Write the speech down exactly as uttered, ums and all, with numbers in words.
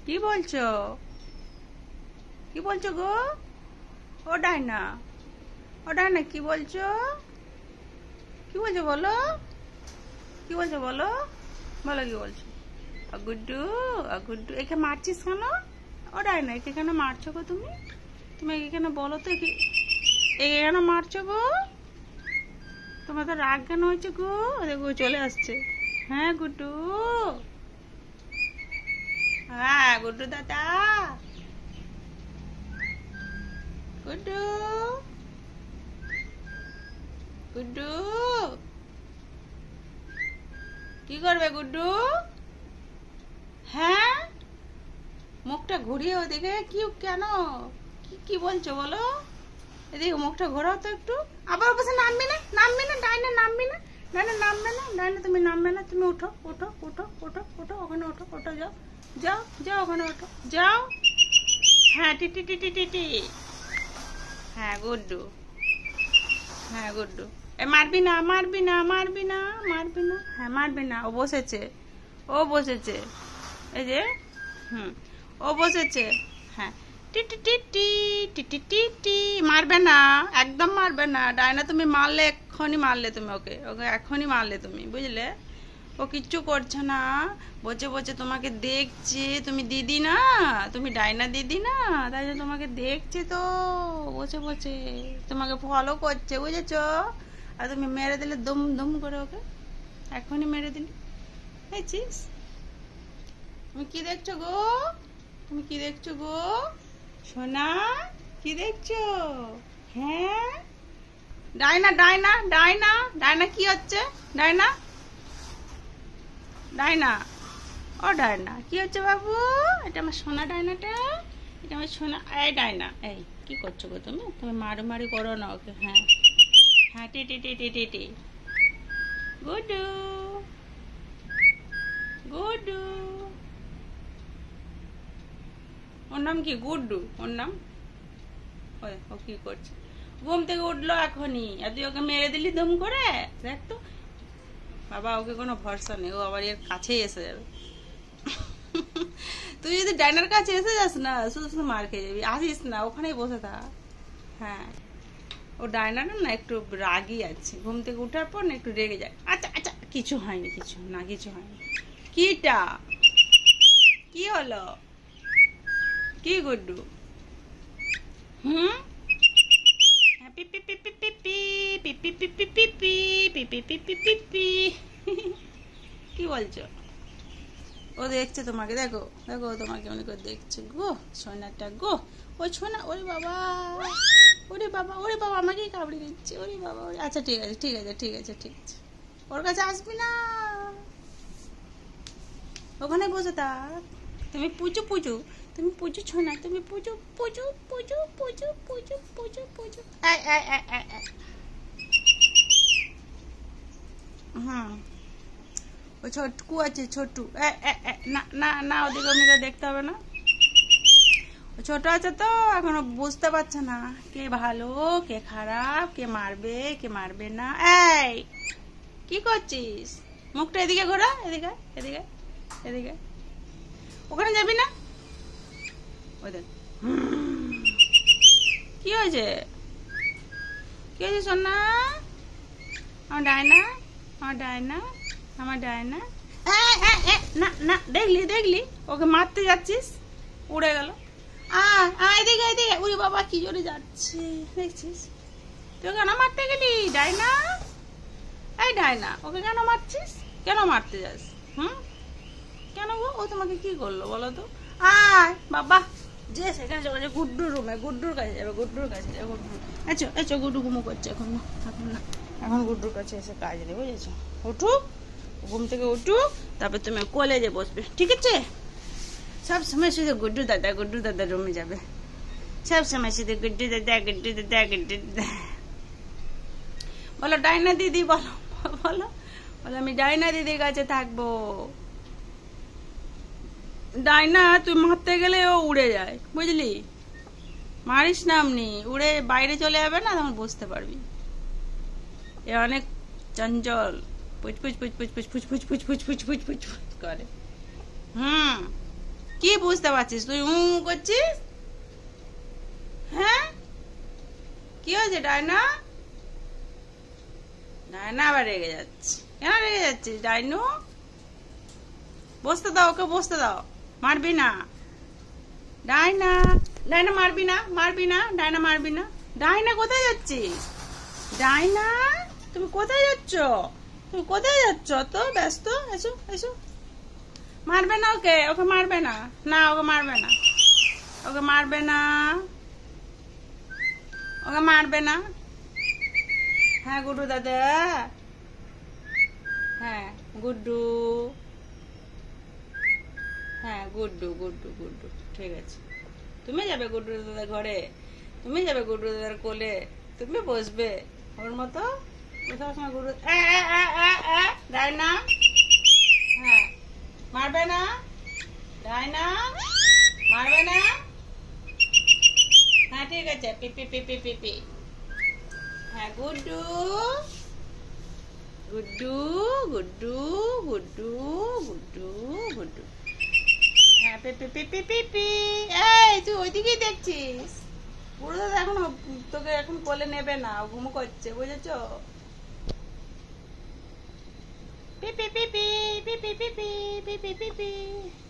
কি বলছো? কি বলছো গো? ও ডাইনা, ও ডাইনা কি বলছো? কি বলছো বলো? কি বলছো বলো? বলো কি বলছো? গুড্ডু, গুড্ডু একে মারছিস কেন? ও ডাইনা একে কেন মারছো গো তুমি? তুমি একে কেন বলো তো, একে একে কেন মারছো গো? তোমার তো রাগ কেন হয়েছে গো? দেখো চলে আসছে। হ্যাঁ গুড্ডু, হ্যাঁ গুড্ডু দাদা, গুড্ডু, গুড্ডু কি করবে গুড্ডু? হ্যাঁ, মুখটা ঘুরিয়ে ওদিকে। কি কেন? কি কি বলছো বলো? এদিকে মুখটা ঘোরাও তো একটু। আবার বসে নামবি না, নামবি না, ডাইনে নামবি না, ডাইনে নামবে না, ডাইনে তুমি নামবে না, তুমি উঠো উঠো উঠো উঠো উঠো, ওখানে ওঠো, ওঠো যাও যাও যাও, ওখানে ওঠো যাও। হ্যাঁ টি টি টি টি টি টি। হ্যাঁ গুড্ডু, হ্যাঁ গুড্ডু। এ মারবি না, মারবি না, মারবি না, মারবি না, হ্যাঁ মারবি না। ও বসেছে, ও বসেছে, এই যে, হুম, ও বসেছে। হ্যাঁ টি টি টি টি টি টি টি টি। মারবে না, একদম মারবে না। ডাইনা তুমি মারলে, এক্ষুনি মারলে তুমি ওকে, ওকে এক্ষুনি মারলে তুমি, বুঝলে? ও কিচ্ছু করছে না, বসে বসে তোমাকে দেখছে। তুমি দিদি না, তুমি ডাইনা দিদি না, তাই জন্য তোমাকে দেখছে তো বসে বসে, তোমাকে ফলো করছে, বুঝেছো? আর তুমি মেরে দিলে দম দম করে ওকে, এখনই মেরে দিলে। দেখছিস? তুমি কি দেখছো গো? তুমি কি দেখছো গো সোনা? কি দেখছো? হ্যাঁ ডাইনা, ডাইনা, ডাইনা, ডাইনা কি হচ্ছে? ডাইনা, ডাইনা, ও ডাইনা কি হচ্ছে বাবু? এটা আমার সোনা ডাইনাটা, এটা আমার সোনা। এই ডাইনা, এই কি করছো গো তুমি? তুমি মারি মারি করো না ওকে। হ্যাঁ হ্যাঁ টি টি টি টি টি টি। গুড্ডু, গুড্ডু, ওর নাম কি? গুড্ডু ওর নাম। ওই ও কি করছে? ঘুম থেকে উঠলো এখনই, আর তুই ওকে মেরে দিলি দম করে। দেখ তো বাবা, ওকে কোনো ভরসা নেই, ও আবার এর কাছেই এসে যাবে। তুই যদি ডাইনার কাছে এসে যাস না, শুধু শুধু মার খেয়ে যাবি। আসিস না, ওখানেই বসে থাক। হ্যাঁ, ও ডাইনার না একটু রাগই আছে, ঘুম থেকে উঠার পর না একটু রেগে যায়। আচ্ছা আচ্ছা, কিছু হয়নি, কিছু না, কিছু হয়নি। কিটা কি হলো? কি গুড্ডু? হুম, কি বলছো? ও দেখছে তোমাকে, দেখো দেখো, তোমাকে মনে করে দেখছে গো সোনাটা গো। ওই সোনা, ওরে বাবা, ওরে বাবা, ওরে বাবা, আমাকেই কামড়ে দিচ্ছে, ওরে বাবা। আচ্ছা ঠিক আছে, ঠিক আছে, ঠিক আছে, ঠিক আছে, ওর কাছে আসবি না, ওখানে বসে থাক। তুমি পুজো পুজো, তুমি পুজো ছোনা, তুমি পুজো পুজো পুজো পুজো পুজো পুজো পুজো। হুম, ও ছোটকু আছে, ছোটু। না না না, ওদিকে ওদিকে দেখতে হবে না, ও ছোট আছে তো এখনো বুঝতে পারছে না কে ভালো কে খারাপ, কে মারবে কে মারবে না। এই কি করছিস? মুখটা এদিকে ঘোরা, এদিকে এদিকে এদিকে, ওখানে যাবি না। ওই দেখ, কি হয়েছে? কি হয়েছে সোনা? আমার ডাইনা, আমার ডাইনা, আমার ডাইনা। না না, দেখলি দেখলি, ওকে মারতে যাচ্ছিস, উড়ে গেল। আয় আয়, এদিকে এদিকে। উড়ি বাবা, কি জোরে যাচ্ছে দেখছিস? তুই কেন মারতে গেলি ডাইনা? এই ডাইনা, ওকে কেন মারছিস? কেন মারতে যাস? হুম, কেন গো? ও তোমাকে কি করলো বলো তো? আয় বাবা, যে সেখানে যাবে, গুড্ডুর রুমে, গুড্ডুর কাছে যাবে, গুড্ডুর কাছে যাবে, গুড্ডুর। আচ্ছা আচ্ছা, গুড্ডু ঘুমো করছে এখন না, এখন না, এখন গুড্ডুর কাছে এসে কাজ নেই, বুঝেছো? উঠুক, ঘুম থেকে উঠুক, তারপর তুমি কলেজে বসবে, ঠিক আছে? সব সময় শুধু গুড্ডু দাদা, গুড্ডু দাদা রুমে যাবে, সব সময় শুধু গুড্ডু দাদা, গুড্ডু দাদা, গুড্ডু দাদা। বলো ডাইনা দিদি, বলো বলো বলো, আমি ডাইনা দিদির কাছে থাকবো। ডাইনা তুই মারতে গেলে ও উড়ে যায়, বুঝলি? মারিস না, এমনি উড়ে বাইরে চলে যাবে না, তখন বুঝতে পারবি। এ অনেক চঞ্চল, পুচ পুচ পুচ পুচ পুচ পুচ পুচ পুচ পুচ পুচ পুচ পুচ করে। হুম, কি বুঝতে পারছিস তুই? উ করছিস? হ্যাঁ, কি হয়েছে ডাইনা? ডাইনা আবার রেগে যাচ্ছে। কেন রেগে যাচ্ছিস ডাইনু? বসতে দাও, ওকে বসতে দাও। মারবি না ডাইনা, ডাইনা মারবি না, মারবি না ডাইনা, মারবি না। ডাইনা কোথায় যাচ্ছিস? ডাইনা তুমি কোথায় যাচ্ছ? তুমি কোথায় যাচ্ছ? তো ব্যস্ত, এসো এসো। মারবে না ওকে, ওকে মারবে না, না ওকে মারবে না, ওকে মারবে না, ওকে মারবে না। হ্যাঁ গুড্ডু দাদা, হ্যাঁ গুড্ডু, হ্যাঁ গুড্ডু গুড্ডু গুড্ডু, ঠিক আছে। তুমি যাবে গুড্ডু দাদার ঘরে, তুমি যাবে গুড্ডু দাদার কোলে, তুমি বসবে ওর মতো। সবসময় গুড্ডু ডাইনা, হ্যাঁ মারবে না ডাইনা, মারবে না। হ্যাঁ ঠিক আছে, পিপি পিপি পিপি। হ্যাঁ গুড্ডু গুড্ডু গুড্ডু গুড্ডু গুড্ডু গুড্ডু, হ্যাঁ পিপি পিপি পিপি। এই তুই ওইদিকেই দেখছিস? পুরো দাদা এখন তোকে এখন কোলে নেবে না, ঘুমো করছে, বুঝেছো? পিপি পিপি পিপি পিপি পিপি পিপি।